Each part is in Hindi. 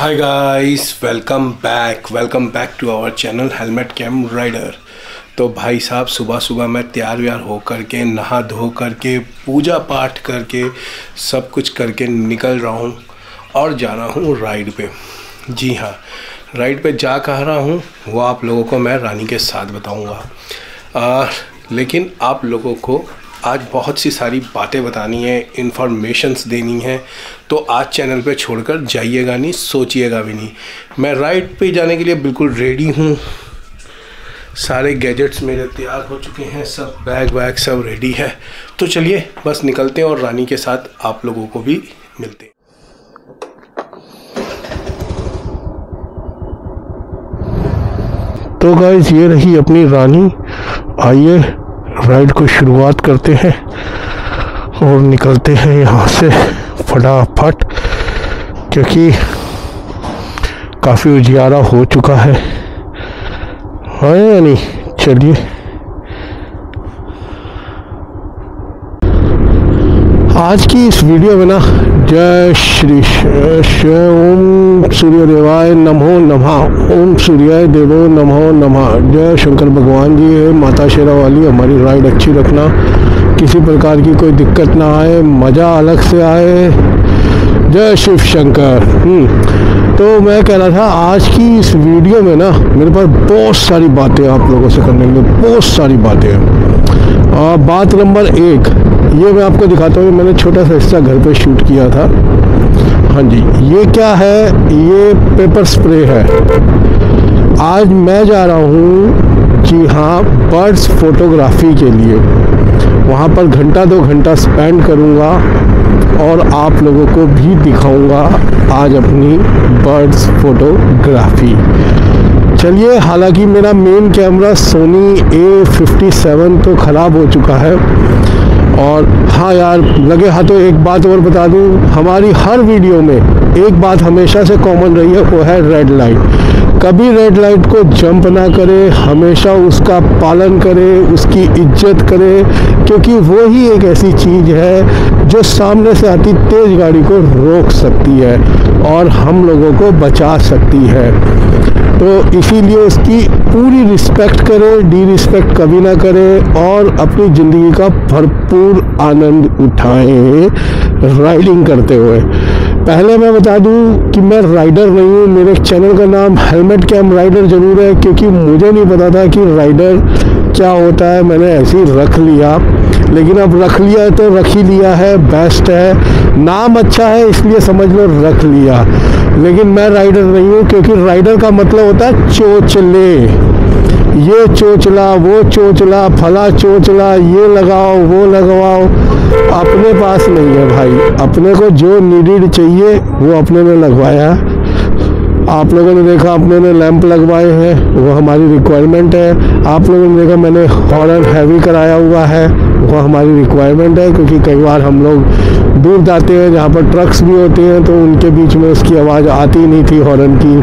Hi guys, welcome back to our channel helmet cam rider. तो भाई साहब, सुबह सुबह मैं तैयार व्यार हो करके, नहा धो करके, पूजा पाठ करके, सब कुछ करके निकल रहा हूँ और जा रहा हूँ राइड पे। जी हाँ, राइड पे जा कह रहा हूँ वो आप लोगों को मैं रानी के साथ बताऊँगा। लेकिन आप लोगों को आज बहुत सी सारी बातें बतानी है, इन्फॉर्मेशंस देनी है, तो आज चैनल पे छोड़कर जाइएगा नहीं, सोचिएगा भी नहीं। मैं राइड पे जाने के लिए बिल्कुल रेडी हूँ। सारे गैजेट्स मेरे तैयार हो चुके हैं, सब बैग वैग सब रेडी है। तो चलिए बस निकलते हैं और रानी के साथ आप लोगों को भी मिलते हैं। तो गाइस, ये रही अपनी रानी। आइए राइड को शुरुआत करते हैं और निकलते हैं यहाँ से फटाफट, क्योंकि काफ़ी उजियारा हो चुका है। हाँ या नहीं? चलिए। आज की इस वीडियो में ना जय श्री ओम सूर्य देवाय नमो नमः, ओम सूर्याय देवो नमो नमः। जय शंकर भगवान जी है, माता शेरा वाली हमारी राइड अच्छी रखना, किसी प्रकार की कोई दिक्कत ना आए, मज़ा अलग से आए। जय शिव शंकर। तो मैं कह रहा था, आज की इस वीडियो में ना मेरे पास बहुत सारी बातें आप लोगों से करने के लिए, बहुत सारी बातें हैं। बात नंबर 1, ये मैं आपको दिखाता हूँ। मैंने छोटा सा हिस्सा घर पे शूट किया था। हाँ जी, ये क्या है? ये पेपर स्प्रे है। आज मैं जा रहा हूँ, जी हाँ, बर्ड्स फोटोग्राफी के लिए। वहाँ पर घंटा 2 घंटा स्पेंड करूँगा और आप लोगों को भी दिखाऊँगा आज अपनी बर्ड्स फोटोग्राफी। चलिए, हालांकि मेरा मेन कैमरा सोनी A57 तो ख़राब हो चुका है। और हाँ यार, लगे हाथों एक बात और बता दूं, हमारी हर वीडियो में एक बात हमेशा से कॉमन रही है, वो है रेड लाइट। कभी रेड लाइट को जंप ना करे, हमेशा उसका पालन करे, उसकी इज्जत करे, क्योंकि वो ही एक ऐसी चीज़ है जो सामने से आती तेज़ गाड़ी को रोक सकती है और हम लोगों को बचा सकती है। तो इसीलिए उसकी पूरी रिस्पेक्ट करें, डिरिस्पेक्ट कभी ना करें और अपनी ज़िंदगी का भरपूर आनंद उठाएं राइडिंग करते हुए। पहले मैं बता दूं कि मैं राइडर नहीं हूँ। मेरे चैनल का नाम हेलमेट कैम राइडर ज़रूर है, क्योंकि मुझे नहीं पता था कि राइडर क्या होता है। मैंने ऐसे ही रख लिया, लेकिन अब रख लिया है तो रख ही लिया है, बेस्ट है। नाम अच्छा है इसलिए समझ लो रख लिया, लेकिन मैं राइडर नहीं हूँ, क्योंकि राइडर का मतलब होता है चोचले। ये चोचला, वो चोचला, फला चोचला, ये लगाओ, वो लगवाओ। अपने पास नहीं है भाई। अपने को जो नीडेड चाहिए वो अपने ने लगवाया। आप लोगों ने देखा अपने ने लैंप लगवाए हैं, वो हमारी रिक्वायरमेंट है। आप लोगों ने देखा मैंने हॉर्न हैवी कराया हुआ है, वो हमारी रिक्वायरमेंट है, क्योंकि कई बार हम लोग दूर जाते हैं जहाँ पर ट्रक्स भी होते हैं, तो उनके बीच में उसकी आवाज़ आती नहीं थी हॉर्न की।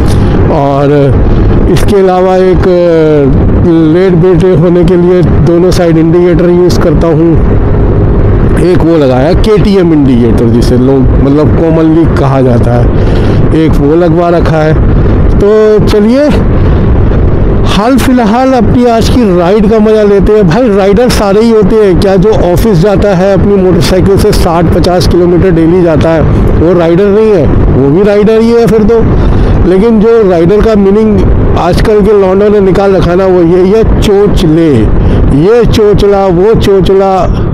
और इसके अलावा एक लेट बेटे होने के लिए दोनों साइड इंडिकेटर यूज़ करता हूँ। एक वो लगाया KTM इंडिकेटर, जिसे लोग मतलब कॉमनली कहा जाता है, एक वो लगवा रखा है। तो चलिए, हाल फिलहाल अपनी आज की राइड का मज़ा लेते हैं। भाई राइडर सारे ही होते हैं क्या? जो ऑफिस जाता है अपनी मोटरसाइकिल से 60-50 किलोमीटर डेली जाता है, वो राइडर नहीं है? वो भी राइडर ही है फिर तो। लेकिन जो राइडर का मीनिंग आजकल के लौंडों ने निकाल रखा ना, वो यही है चोचले। ये चोचला, वो चोचला।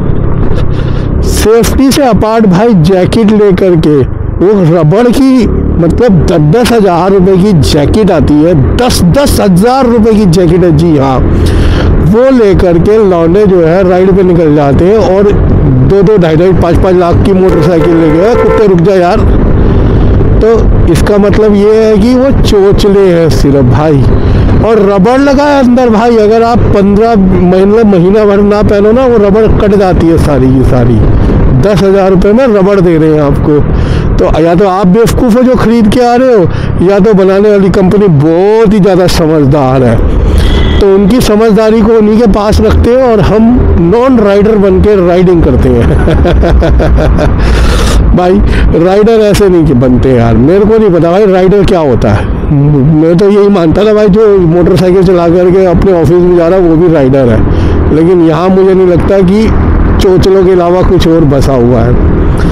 सेफ्टी से अपार्ट भाई जैकेट लेकर के, वो रबड़ की मतलब 10-10 हज़ार रुपये की जैकेट आती है, 10-10 हज़ार रुपये की जैकेट है। जी हाँ, वो लेकर के लौंडे जो है राइड पे निकल जाते हैं और 2-2, 2.5, 5-5 लाख की मोटरसाइकिल लेके, कुत्ते रुक जा यार। तो इसका मतलब ये है कि वो चोचले हैं सिर्फ भाई। और रबड़ लगा है अंदर भाई, अगर आप 15 महीना भर ना पहनो ना, वो रबड़ कट जाती है सारी की सारी। 10 हज़ार रुपये में रबड़ दे रहे हैं आपको। तो या तो आप बेवकूफ़ हो जो खरीद के आ रहे हो, या तो बनाने वाली कंपनी बहुत ही ज़्यादा समझदार है। तो उनकी समझदारी को उन्हीं के पास रखते हैं और हम नॉन राइडर बन के राइडिंग करते हैं। भाई राइडर ऐसे नहीं कि बनते यार, मेरे को नहीं पता भाई राइडर क्या होता है। मैं तो यही मानता था भाई जो मोटरसाइकिल चला करके अपने ऑफिस में जा रहा है वो भी राइडर है, लेकिन यहाँ मुझे नहीं लगता कि चोचलों के अलावा कुछ और बसा हुआ है।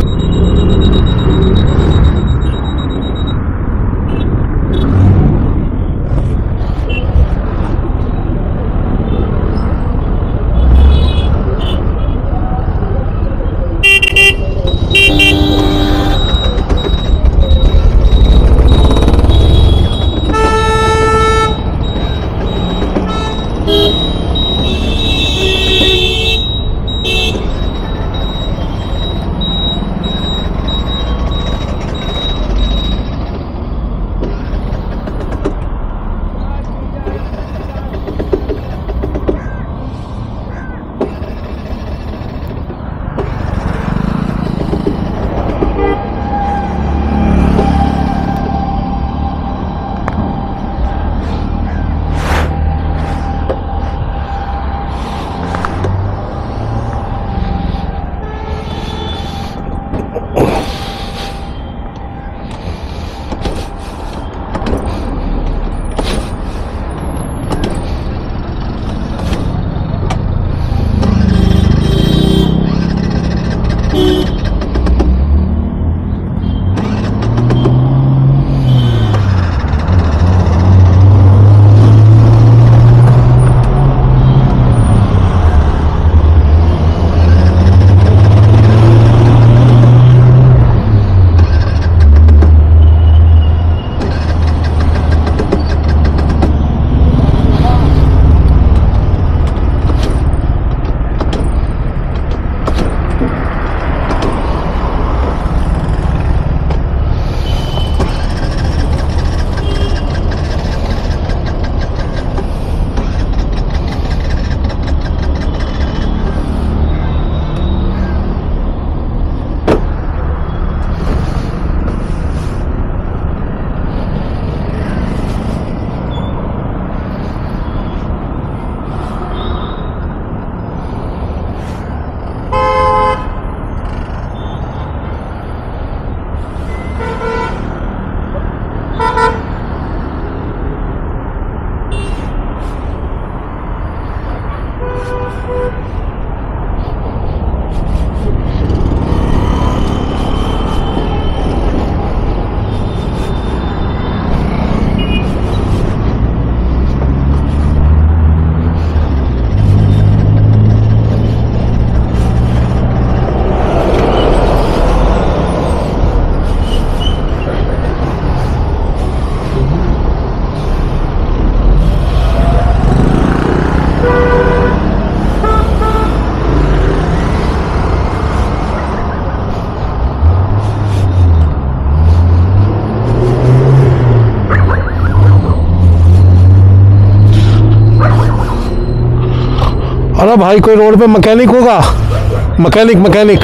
अरे भाई कोई रोड पे मैकेनिक होगा, मैकेनिक मैकेनिक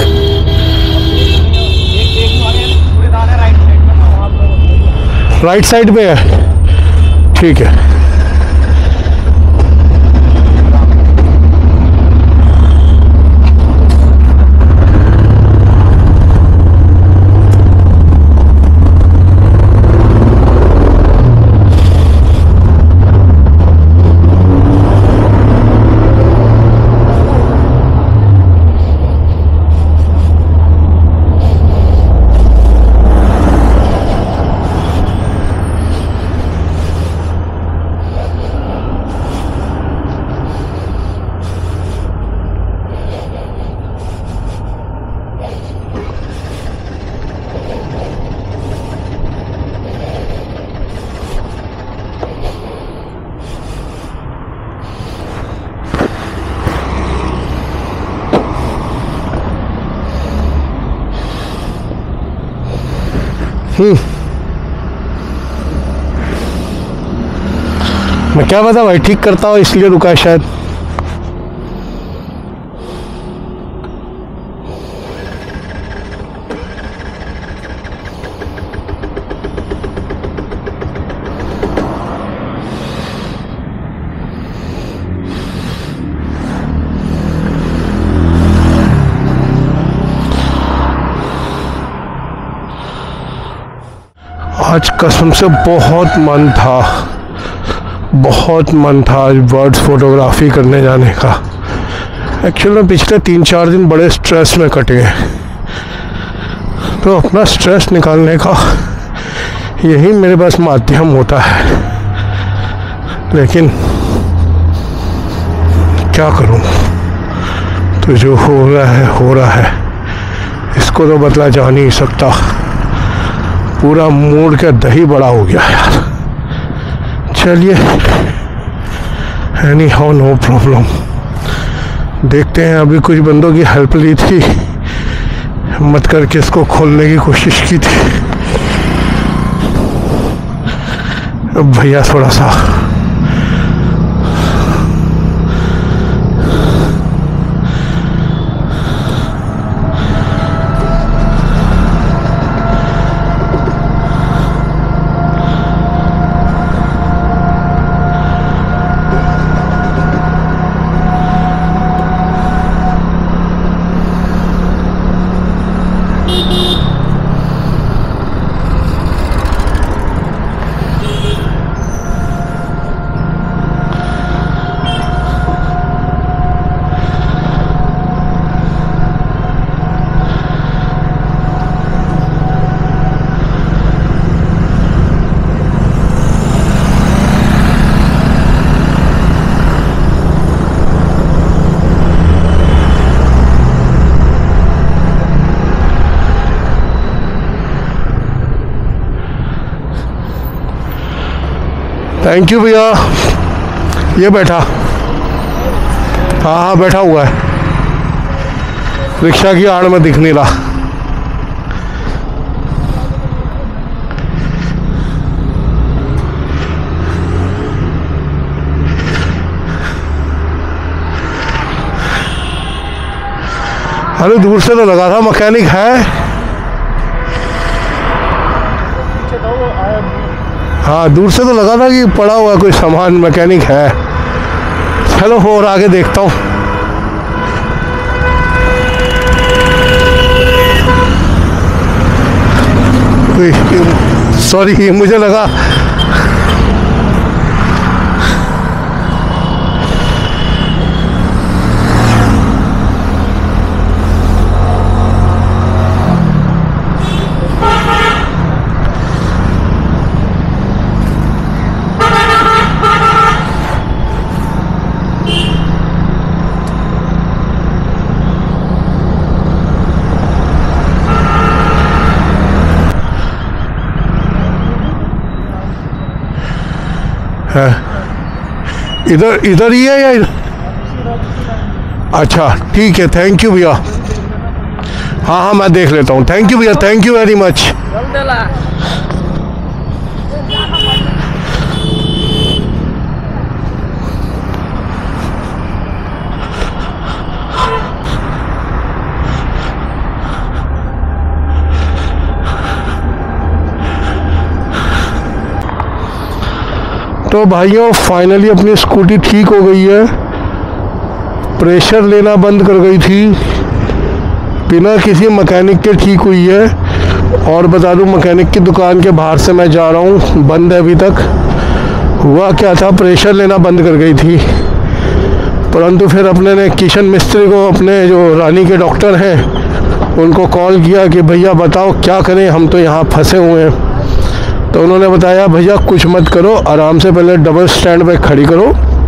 राइट साइड पे है, ठीक है। मैं क्या पता भाई ठीक करता हूँ इसलिए रुका है शायद। आज कसम से बहुत मन था आज बर्ड्स फोटोग्राफी करने जाने का। एक्चुअल में पिछले 3-4 दिन बड़े स्ट्रेस में कटे हैं, तो अपना स्ट्रेस निकालने का यही मेरे पास माध्यम होता है, लेकिन क्या करूं, तो जो हो रहा है इसको तो बदला जा नहीं सकता। पूरा मूड का दही बड़ा हो गया यार। चलिए, एनी हाउ नो प्रॉब्लम, देखते हैं। अभी कुछ बंदों की हेल्प ली थी, हिम्मत करके इसको खोलने की कोशिश की थी। अब भैया थोड़ा सा थैंक यू भैया। ये बैठा, हाँ बैठा हुआ है, रिक्शा की आड़ में दिख नहीं रहा। अरे दूर से तो लगा था मैकेनिक है। हाँ, दूर से तो लगा था कि पड़ा हुआ कोई सामान, मैकेनिक है। चलो और आगे देखता हूँ। सॉरी, मुझे लगा है। इधर ही है या अच्छा ठीक है, थैंक यू भैया। हाँ मैं देख लेता हूँ। थैंक यू भैया, थैंक यू वेरी मच। तो भाइयों फाइनली अपनी स्कूटी ठीक हो गई है। प्रेशर लेना बंद कर गई थी, बिना किसी मैकेनिक के ठीक हुई है। और बता दूं, मैकेनिक की दुकान के बाहर से मैं जा रहा हूँ, बंद है अभी तक। हुआ क्या था, प्रेशर लेना बंद कर गई थी, परंतु फिर अपने ने किशन मिस्त्री को, अपने जो रानी के डॉक्टर हैं, उनको कॉल किया कि भैया बताओ क्या करें, हम तो यहाँ फंसे हुए हैं। तो उन्होंने बताया भैया कुछ मत करो, आराम से पहले डबल स्टैंड पे खड़ी करो,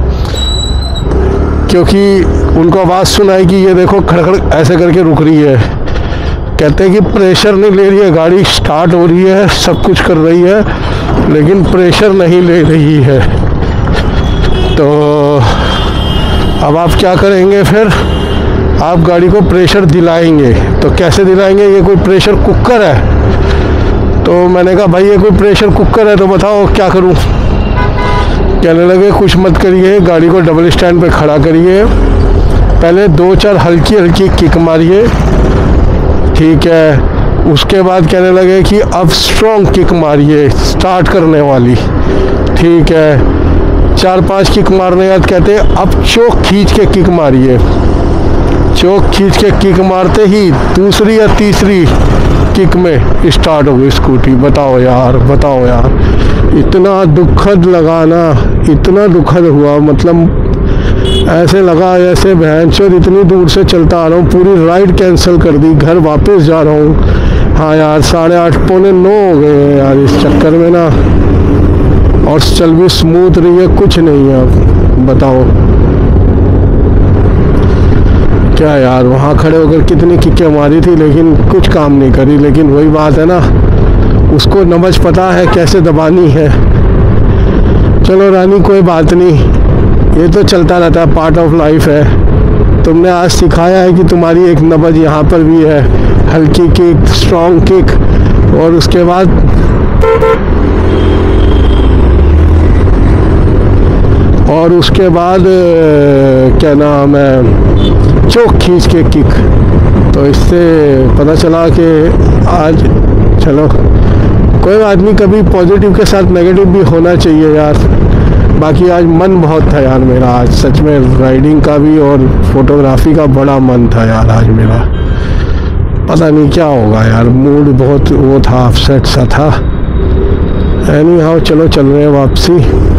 क्योंकि उनको आवाज़ सुनाई कि ये देखो खड़खड़ ऐसे करके रुक रही है। कहते हैं कि प्रेशर नहीं ले रही है गाड़ी, स्टार्ट हो रही है, सब कुछ कर रही है, लेकिन प्रेशर नहीं ले रही है। तो अब आप क्या करेंगे फिर, आप गाड़ी को प्रेशर दिलाएंगे। तो कैसे दिलाएंगे, ये कोई प्रेशर कुकर है? तो मैंने कहा भाई ये कोई प्रेशर कुकर है तो बताओ क्या करूं। कहने लगे कुछ मत करिए, गाड़ी को डबल स्टैंड पे खड़ा करिए, पहले 2-4 हल्की हल्की किक मारिए, ठीक है। उसके बाद कहने लगे कि अब स्ट्रॉन्ग किक मारिए, स्टार्ट करने वाली, ठीक है। 4-5 किक मारने के बाद कहते हैं अब चोक खींच के किक मारिए। चोक खींच के किक मारते ही दूसरी या तीसरी किक में स्टार्ट हो गई स्कूटी। बताओ यार, बताओ यार, इतना दुखद लगा ना, इतना दुखद हुआ, मतलब ऐसे लगा जैसे भैंसचोद इतनी दूर से चलता आ रहा हूँ, पूरी राइड कैंसिल कर दी, घर वापस जा रहा हूँ। हाँ यार, 8:30 पौने 9 हो गए हैं यार इस चक्कर में ना, और चल भी स्मूथ रही है, कुछ नहीं है। अब बताओ क्या यार, वहाँ खड़े होकर कितनी किक्कें मारी थी लेकिन कुछ काम नहीं करी। लेकिन वही बात है ना, उसको नमज पता है कैसे दबानी है। चलो रानी, कोई बात नहीं, ये तो चलता रहता है, पार्ट ऑफ लाइफ है। तुमने आज सिखाया है कि तुम्हारी एक नबज यहाँ पर भी है, हल्की किक, स्ट्रॉन्ग किक, और उसके बाद क्या नाम है, चोक खींच के किक। तो इससे पता चला कि आज, चलो कोई बात नहीं, कभी पॉजिटिव के साथ नेगेटिव भी होना चाहिए यार। बाकी आज मन बहुत था यार मेरा, आज सच में राइडिंग का भी और फोटोग्राफी का बड़ा मन था यार आज मेरा। पता नहीं क्या होगा यार, मूड बहुत वो था, अपसेट सा था। एनी हाउ, चलो चल रहे हैं वापसी।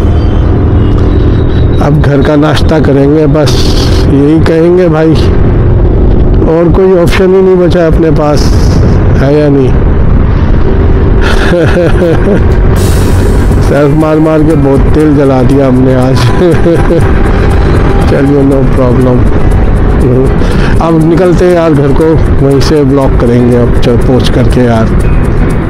अब घर का नाश्ता करेंगे, बस यही कहेंगे भाई, और कोई ऑप्शन ही नहीं बचा अपने पास, है या नहीं। सेल्फ मार मार के बहुत तेल जला दिया हमने आज। चलिए, नो प्रॉब्लम। अब निकलते हैं यार घर को, वहीं से ब्लॉक करेंगे अब पहुँच करके यार।